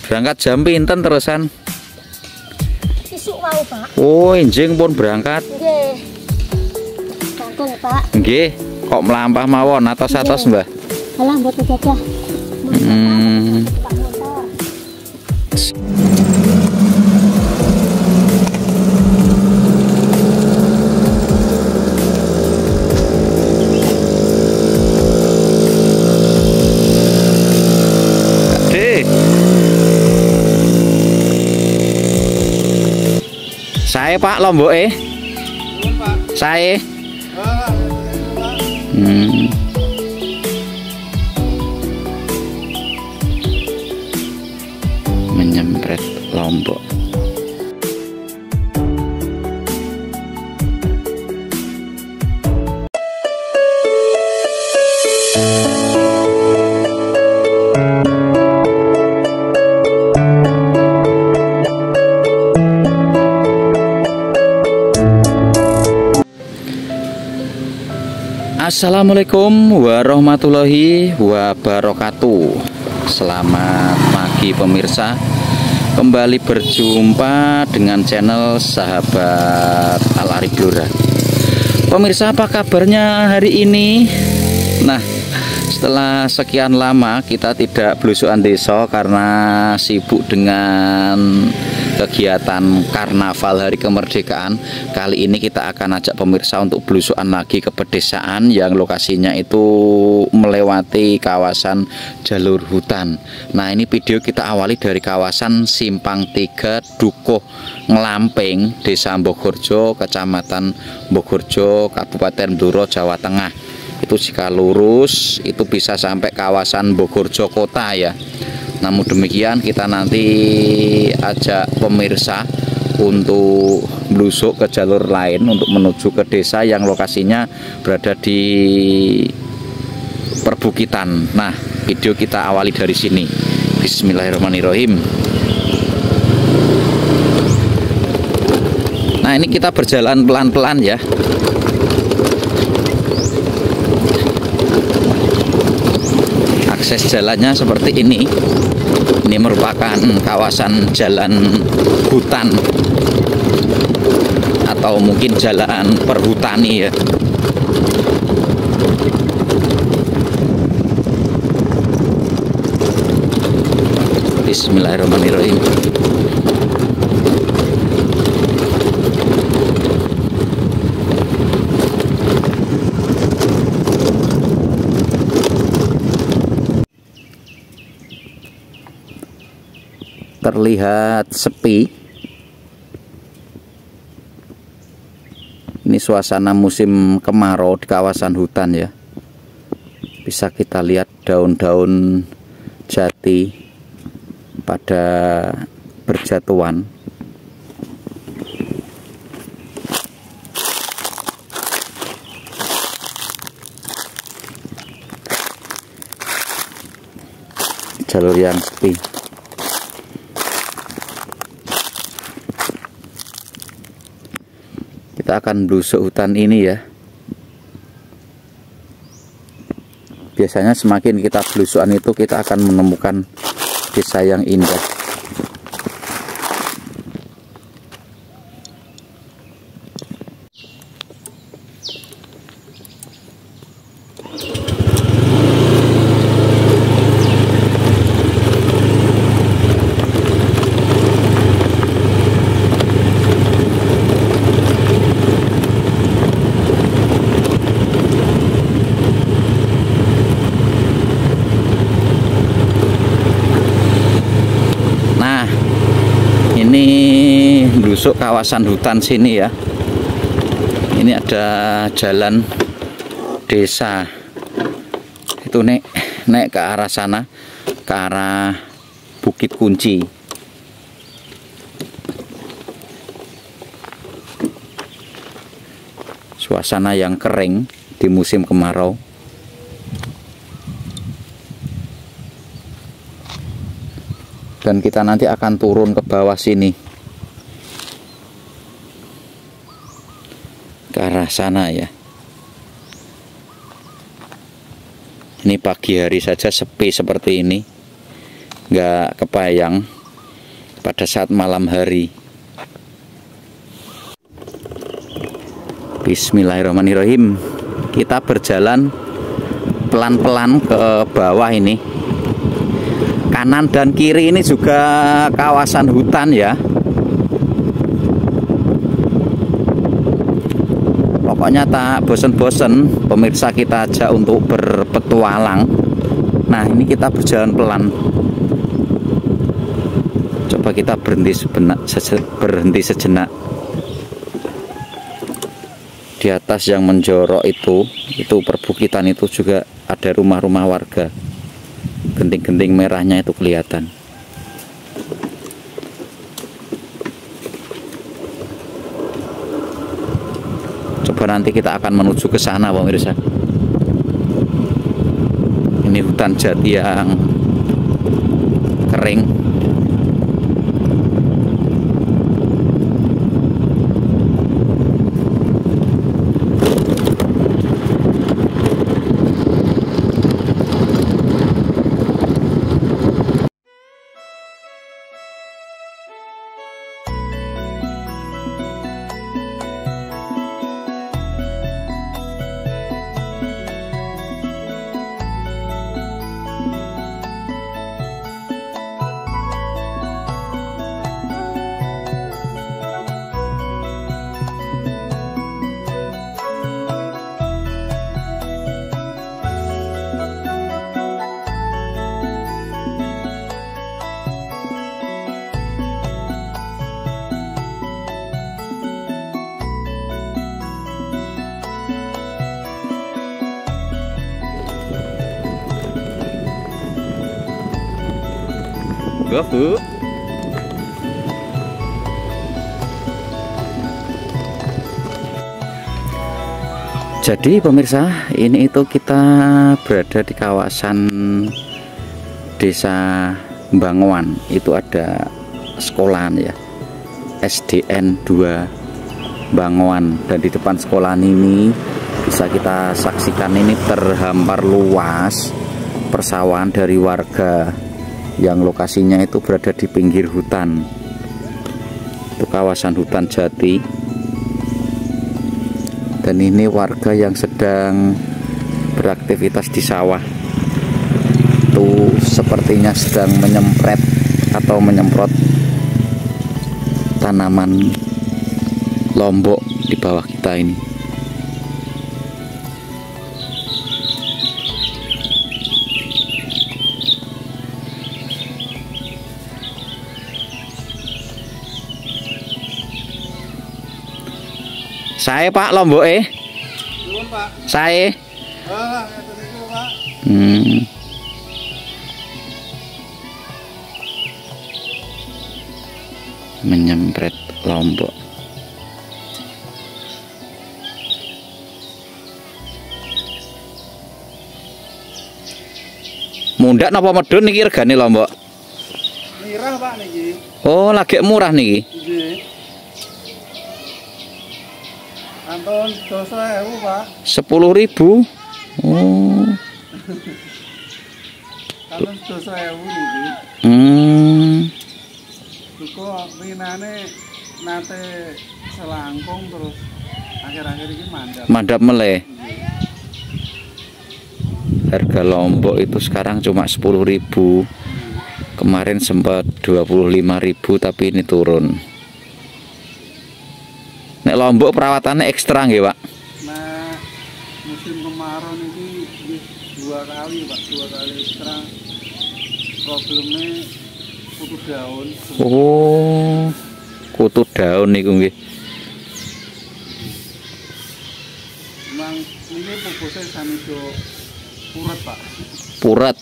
Berangkat jam pinten terusan? Isuk mau, Pak. Oh, enjing pun berangkat. Nggih. Sampun, Pak. Nggih, kok melampah mawon atos-atos, Mbah? Alah, mboten gajah. Pak motor. Saya Pak Lomboke. Saya. Menyempret Lombok. Assalamualaikum warahmatullahi wabarakatuh. Selamat pagi pemirsa. Kembali berjumpa dengan channel Sahabat Al-Arif Blora. Pemirsa, apa kabarnya hari ini? Nah, setelah sekian lama kita tidak belusukan desa karena sibuk dengan kegiatan karnaval Hari Kemerdekaan. Kali ini kita akan ajak pemirsa untuk belusukan lagi ke pedesaan yang lokasinya itu melewati kawasan jalur hutan. Nah, ini video kita awali dari kawasan Simpang 3 Dukuh Nglamping, Desa Mbogorjo, Kecamatan Mbogorjo, Kabupaten Blora, Jawa Tengah. Itu jika lurus itu bisa sampai kawasan Mbogorjo kota ya. Namun demikian kita nanti ajak pemirsa untuk melusuk ke jalur lain untuk menuju ke desa yang lokasinya berada di perbukitan. Nah, video kita awali dari sini. Bismillahirrahmanirrahim. Nah, ini kita berjalan pelan-pelan ya. Akses jalannya seperti ini. Ini merupakan kawasan jalan hutan atau mungkin jalan perhutani ya. Bismillahirrahmanirrahim. Terlihat sepi. Ini suasana musim kemarau di kawasan hutan ya. Bisa kita lihat daun-daun jati pada berjatuhan. Jalur yang sepi. Kita akan belusuk hutan ini ya. Biasanya semakin kita belusukan itu kita akan menemukan desa yang indah. Ini belusuk kawasan hutan sini ya. Ini ada jalan desa. Itu naik ke arah sana, ke arah Bukit Kunci. Suasana yang kering di musim kemarau. Dan kita nanti akan turun ke bawah sini, ke arah sana ya. Ini pagi hari saja sepi seperti ini, nggak kebayang pada saat malam hari. Bismillahirrahmanirrahim. Kita berjalan pelan-pelan ke bawah ini. Kanan dan kiri ini juga kawasan hutan ya. Pokoknya tak bosen-bosen pemirsa kita ajak untuk berpetualang. Nah, ini kita berjalan pelan. Coba kita berhenti sejenak. Di atas yang menjorok itu perbukitan itu juga ada rumah-rumah warga. Genting-genting merahnya itu kelihatan. Coba nanti kita akan menuju ke sana pemirsa. Ini hutan jati yang kering. Go, Bu. Jadi pemirsa, ini itu kita berada di kawasan Desa Bangoan. Itu ada sekolahan ya, SDN 2 Bangoan. Dan di depan sekolahan ini bisa kita saksikan ini terhampar luas persawahan dari warga yang lokasinya itu berada di pinggir hutan. Itu kawasan hutan jati. Dan ini warga yang sedang beraktivitas di sawah. Itu sepertinya sedang menyemprot atau menyemprot tanaman lombok di bawah kita ini. Saya Pak lombok Pak. Saya. Pak. Menyempret lombok. Mundak napa medun niki regane lombok? Mirah Pak niki. Oh, lagi murah niki. Nggih. Anton 12.000 Pak. 10.000. Oh. Anton 12.000 niki. Duko winane nate selangkung terus akhir-akhir ini mandap Meleh. Harga lombok itu sekarang cuma 10.000. Kemarin sempat 25.000 tapi ini turun. Nek lombok perawatannya ekstra nggih, Pak? Nah, musim kemarau ini 2 kali, Pak, 2 kali ekstra. Problemnya kutu daun. Oh, kutu daun niku nggih. Memang ini pupusnya sami do purat, Pak. Purat.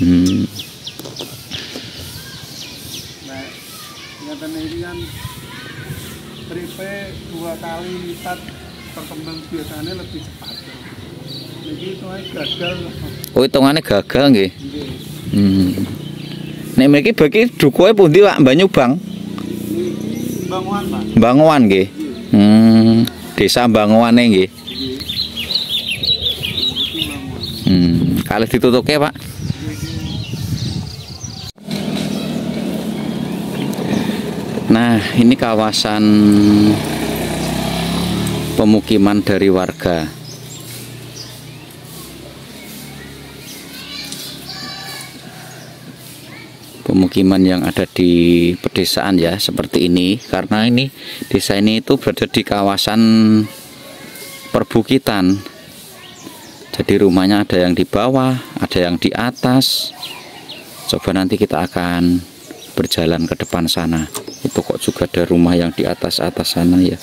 Nah, nyata ini kan tripe 2 kali lipat perkembang biasanya lebih cepat. Ini hitungannya gagal. Oh, hitungannya gagal nggih. Nggih. Nek mriki bagi dukuhe pundi, Pak? Banyubang. Niki Bangoan, Pak. Bangoan nggih. Desa Bangoane nggih. Kalih ditutuke, Pak. Nah, ini kawasan pemukiman dari warga. Pemukiman yang ada di pedesaan ya, seperti ini. Karena ini desa ini itu berada di kawasan perbukitan. Jadi rumahnya ada yang di bawah, ada yang di atas. Coba nanti kita akan berjalan ke depan sana. Itu kok juga ada rumah yang di atas-atas sana ya.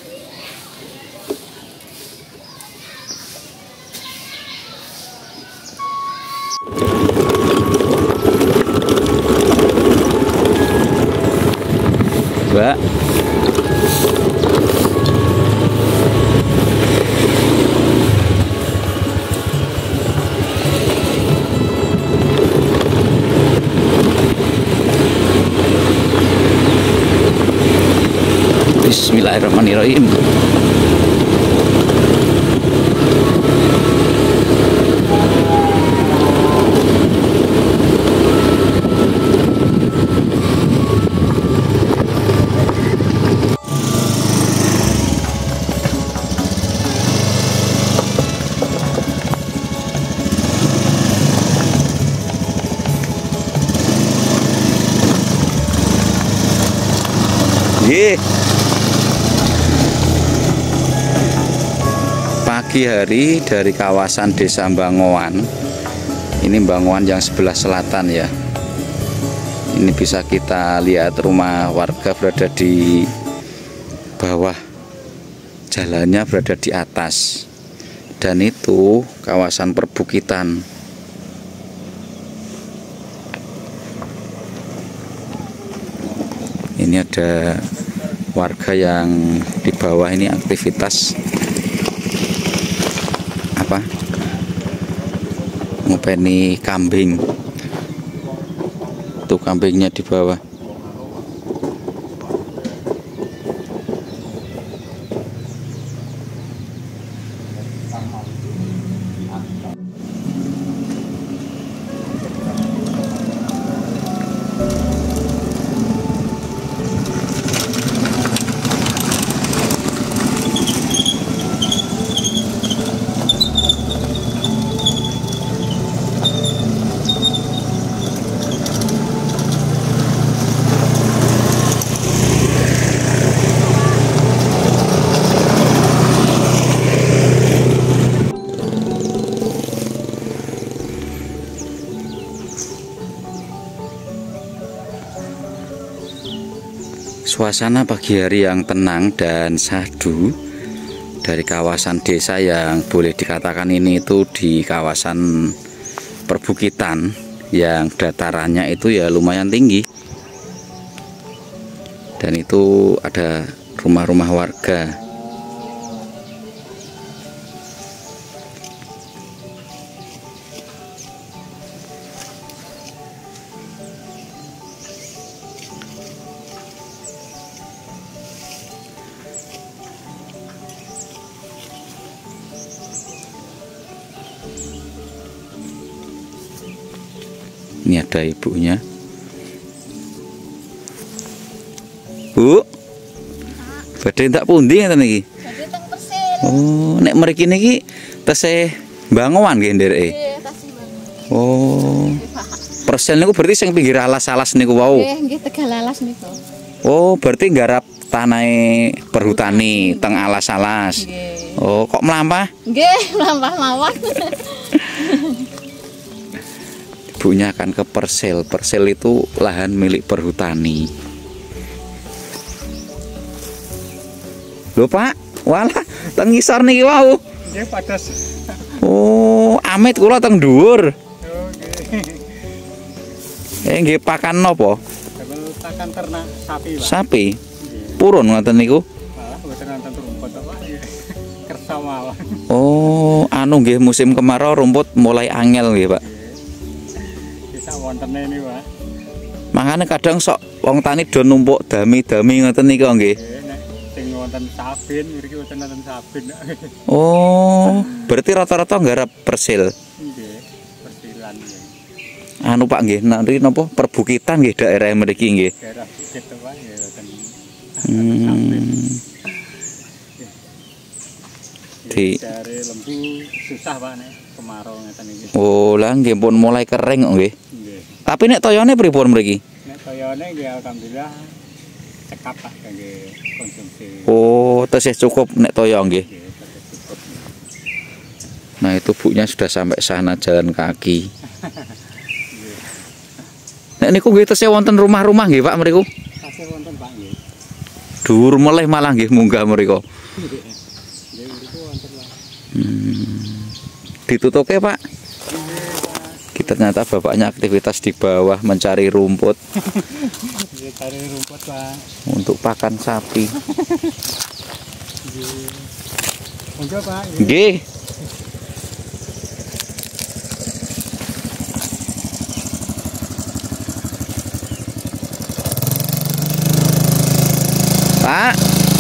Mbak, Bismillahirrahmanirrahim. Pagi hari dari kawasan Desa Bangowan. Ini Bangowan yang sebelah selatan ya. Ini bisa kita lihat rumah warga berada di bawah, jalannya berada di atas. Dan itu kawasan perbukitan. Ini ada warga yang di bawah ini aktivitas apa? Ngopeni kambing. Tuh kambingnya di bawah. Suasana pagi hari yang tenang dan syahdu dari kawasan desa yang boleh dikatakan ini itu di kawasan perbukitan yang datarannya itu ya lumayan tinggi. Dan itu ada rumah-rumah warga. Ini ada ibunya. Bu, badhe tak pundi ngeten iki? Badhe teng Persil. Oh, nek mriki niki tesih Bangowan nggih ndereke. Nggih, tasih Bang. Oh. Persil niku berarti sing pinggir alas-alas niku wau. Nggih, Tegal Alas niku. Oh, berarti nggarap tanahe perhutani teng alas-alas. Nggih. Oh, kok mlampah? Nggih, mlampah mawon. Ibunya akan ke Persil. Persil itu lahan milik perhutani. Lho Pak, walah teng ngisor niki wau. Nggih padas. Oh, amit kula teng dhuwur. Oke. Nggih pakan napa? Damel pakan ternak sapi, Pak. Sapi. Nggih. Purun ngoten niku. Malah mboten wonten rumput Pak. Kersa mawon. Oh, anu nggih musim kemarau rumput mulai angel nggih, Pak. Bisa wontene ini, Pak. Makanya kadang sok wong tani do numpuk dami-dami ngoten niku nggih. Nek sing wonten sabin, mriki wonten sabin. Oh, berarti rata-rata nggarap Persil. Nggih, persilan nggih. Anu Pak nggih, nanti napa perbukitan nggih daerah mriki nggih. Daerah bukit Pak, nggih wonten Dari lembu susah Pak nek kemarau ngeten iki. Oh, lah nggih pun mulai kering kok nggih. Nggih. Tapi nek toyone pripun mriki? Nek toyone nggih alhamdulillah cekap Pak kangge konsumsi. Oh, tesih cukup nek toyo nggih. Nggih, cukup. Nah, itu bunya sudah sampai sana jalan kaki. Nek niku nggih tesih wonten rumah-rumah nggih Pak mriku? Kasih wonten Pak nggih. Dhuwur meleh malah nggih munggah mriku. Nggih. Nggih mriku wonten lah. Ditutup ya Pak. Ternyata bapaknya aktivitas di bawah mencari rumput Cari rumput Pak. untuk pakan sapi. Monggo Pak. Nggih. Pak.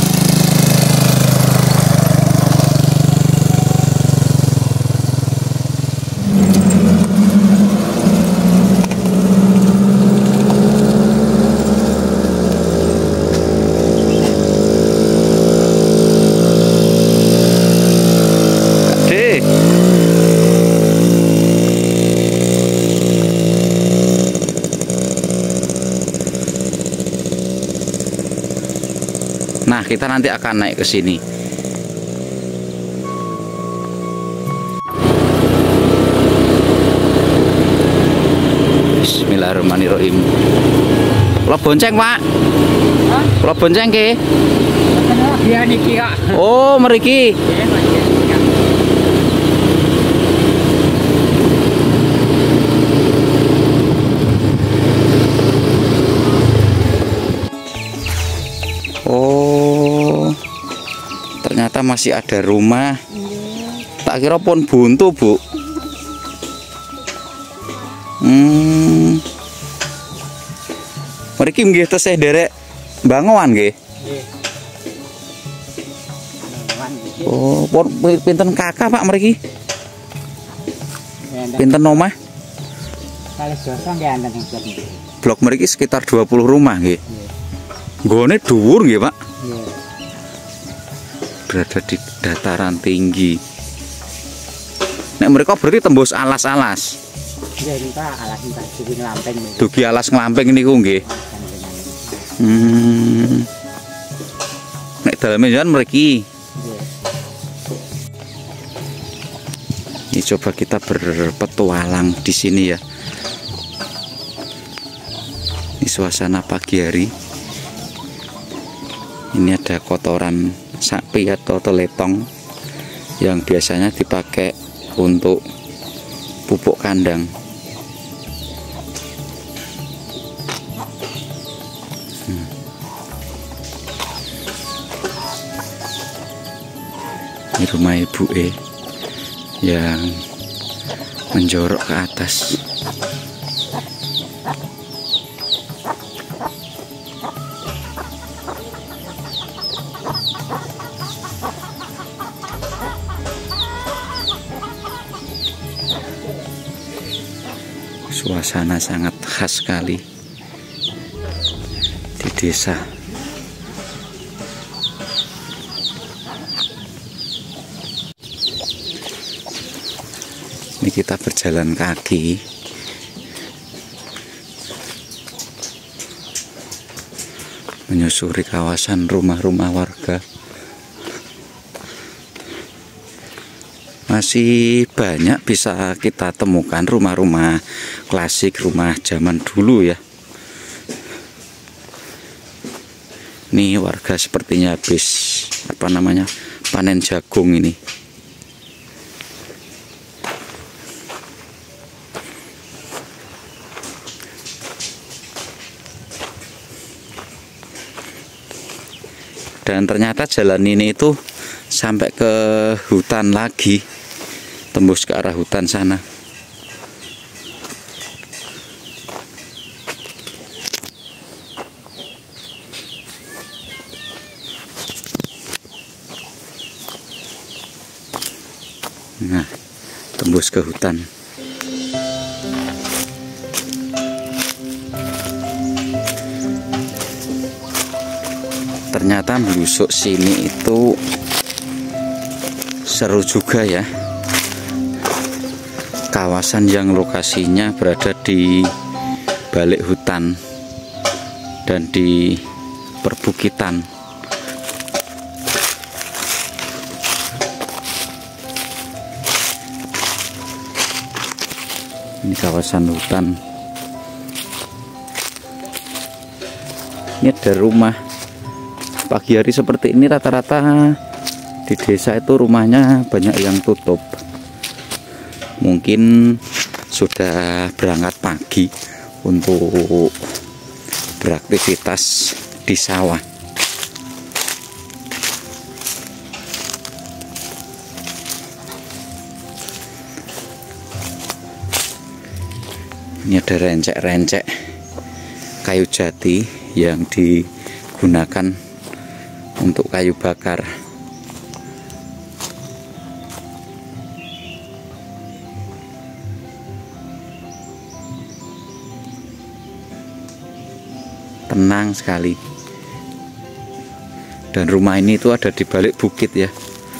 Nah, kita nanti akan naik ke sini. Bismillahirrahmanirrahim. Kula bonceng, Pak. Kula bonceng ke? Iya niki Kak. Oh, mriki. Oh, ternyata masih ada rumah. Tak kira pun buntu, Bu. Mriki nggih tesih derek bangoan nggih. Oh, pun pinten kakak Pak mriki? Pinten omah? Kali dosa nggih enten ing Blok mriki sekitar 20 rumah nggih. Nggone dhuwur nggih, Pak. Nggih. Berada di dataran tinggi. Nek mereka berarti tembus alas-alas. Nggih niku alas niku dugi nglamping niku. Dugi alas nglamping niku nggih. Nek daleme jan mriki. Ini coba kita berpetualang di sini ya. Ini suasana pagi hari. Ini ada kotoran sapi atau teletong yang biasanya dipakai untuk pupuk kandang. Ini rumah ibu yang menjorok ke atas. Suasana sangat khas sekali di desa. Ini kita berjalan kaki menyusuri kawasan rumah-rumah warga. Masih banyak bisa kita temukan rumah-rumah klasik, rumah zaman dulu ya. Ini warga sepertinya habis panen jagung ini. Dan ternyata jalan ini itu sampai ke hutan lagi, tembus ke arah hutan sana. Nah, tembus ke hutan. Ternyata melusuk sini itu seru juga ya. Kawasan yang lokasinya berada di balik hutan dan di perbukitan. Ini kawasan hutan. Ini ada rumah. Pagi hari seperti ini rata-rata di desa itu rumahnya banyak yang tutup. Mungkin sudah berangkat pagi untuk beraktivitas di sawah. Ini ada rencek-rencek kayu jati yang digunakan untuk kayu bakar. Tenang sekali. Dan rumah ini itu ada di balik bukit ya.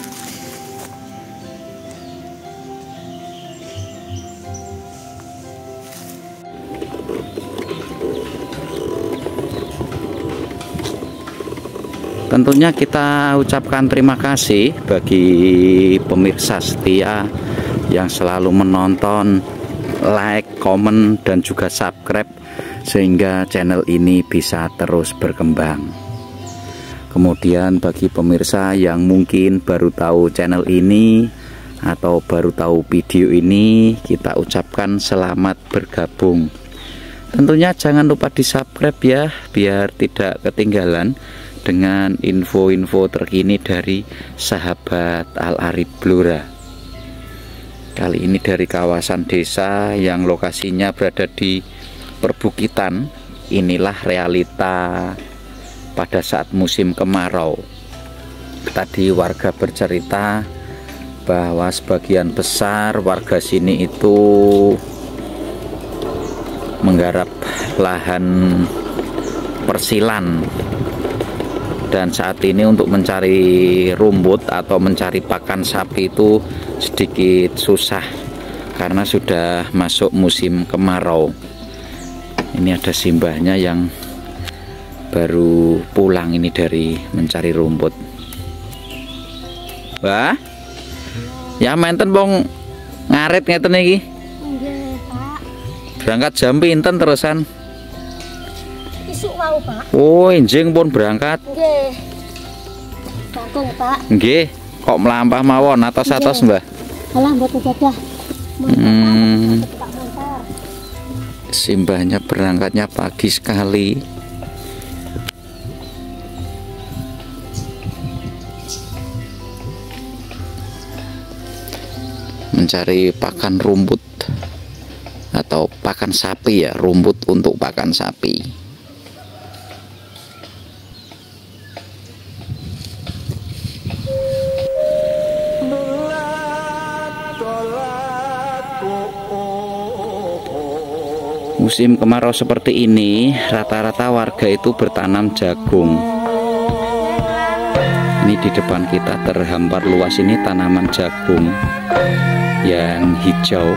Tentunya kita ucapkan terima kasih bagi pemirsa setia yang selalu menonton, like, komen, dan juga subscribe sehingga channel ini bisa terus berkembang. Kemudian bagi pemirsa yang mungkin baru tahu channel ini atau baru tahu video ini, kita ucapkan selamat bergabung. Tentunya jangan lupa di subscribe ya, biar tidak ketinggalan dengan info-info terkini dari sahabat Al-Arif Blora. Kali ini dari kawasan desa yang lokasinya berada di perbukitan. Inilah realita pada saat musim kemarau. Tadi warga bercerita bahwa sebagian besar warga sini itu menggarap lahan persilan. Dan saat ini untuk mencari rumput atau mencari pakan sapi itu sedikit susah karena sudah masuk musim kemarau. Ini ada simbahnya yang baru pulang ini dari mencari rumput. Wah, ya menten bong ngarit ngeten iki. Nggih, Pak. Berangkat jam pinten terusan? Isuk mau, Pak. Oh, enjing pun berangkat. Nggih. Kakung, Pak. Nggih, kok melampah mawon atos-atos, Mbah? Alah mboten gadah. Simbahnya berangkatnya pagi sekali. Mencari pakan rumput atau pakan sapi ya, rumput untuk pakan sapi. Musim kemarau seperti ini, rata-rata warga itu bertanam jagung. Ini di depan kita terhampar luas ini tanaman jagung yang hijau.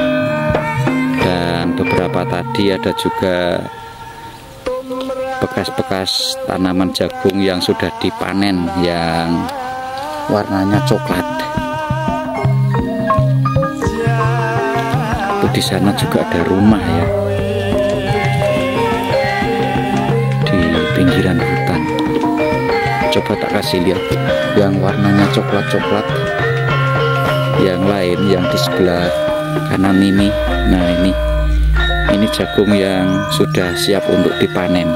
Dan beberapa tadi ada juga bekas-bekas tanaman jagung yang sudah dipanen yang warnanya coklat. Itu di sana juga ada rumah ya, di pinggiran hutan. Coba tak kasih lihat yang warnanya coklat-coklat, yang lain yang di sebelah kanan ini. Nah ini jagung yang sudah siap untuk dipanen.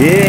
Nggih.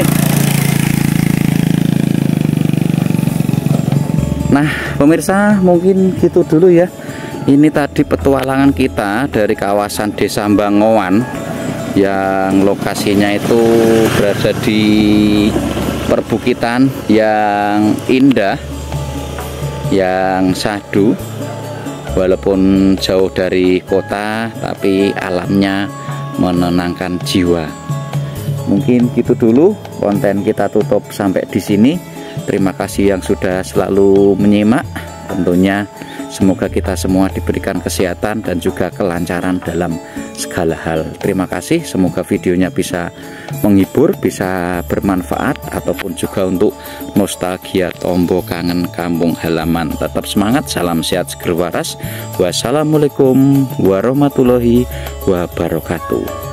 Nah, pemirsa, mungkin gitu dulu ya. Ini tadi petualangan kita dari kawasan Desa Bangowan yang lokasinya itu berada di perbukitan yang indah, yang syahdu. Walaupun jauh dari kota, tapi alamnya menenangkan jiwa. Mungkin gitu dulu konten kita, tutup sampai di sini. Terima kasih yang sudah selalu menyimak. Tentunya semoga kita semua diberikan kesehatan dan juga kelancaran dalam segala hal. Terima kasih, semoga videonya bisa menghibur, bisa bermanfaat, ataupun juga untuk nostalgia tombo kangen kampung halaman. Tetap semangat, salam sehat seger waras. Wassalamualaikum warahmatullahi wabarakatuh.